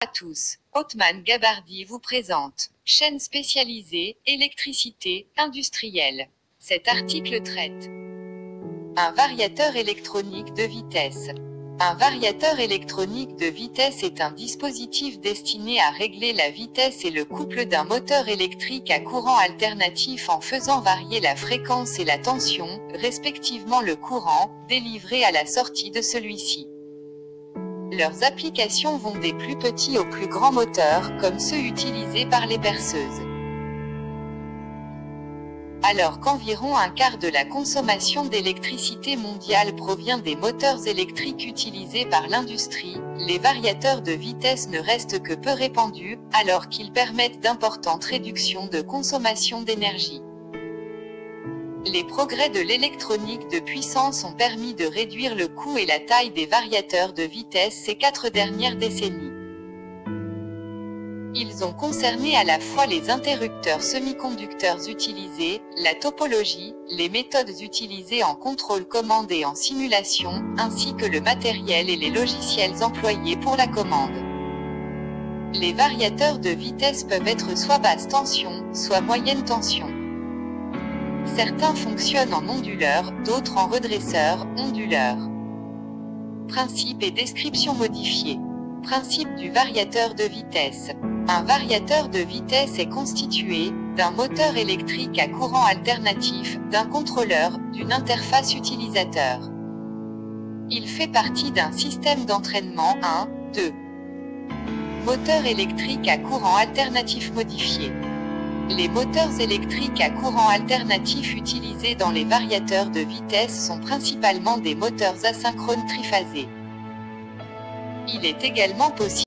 À tous, Othman Gabardi vous présente chaîne spécialisée, électricité, industrielle. Cet article traite un variateur électronique de vitesse. Un variateur électronique de vitesse est un dispositif destiné à régler la vitesse et le couple d'un moteur électrique à courant alternatif en faisant varier la fréquence et la tension, respectivement le courant, délivré à la sortie de celui-ci. Leurs applications vont des plus petits aux plus grands moteurs, comme ceux utilisés par les perceuses. Alors qu'environ un quart de la consommation d'électricité mondiale provient des moteurs électriques utilisés par l'industrie, les variateurs de vitesse ne restent que peu répandus, alors qu'ils permettent d'importantes réductions de consommation d'énergie. Les progrès de l'électronique de puissance ont permis de réduire le coût et la taille des variateurs de vitesse ces 4 dernières décennies. Ils ont concerné à la fois les interrupteurs semi-conducteurs utilisés, la topologie, les méthodes utilisées en contrôle commande et en simulation, ainsi que le matériel et les logiciels employés pour la commande. Les variateurs de vitesse peuvent être soit basse tension, soit moyenne tension. Certains fonctionnent en onduleur, d'autres en redresseur, onduleur. Principe et description modifiée. Principe du variateur de vitesse. Un variateur de vitesse est constitué d'un moteur électrique à courant alternatif, d'un contrôleur, d'une interface utilisateur. Il fait partie d'un système d'entraînement 1, 2. Moteur électrique à courant alternatif modifié. Les moteurs électriques à courant alternatif utilisés dans les variateurs de vitesse sont principalement des moteurs asynchrones triphasés. Il est également possible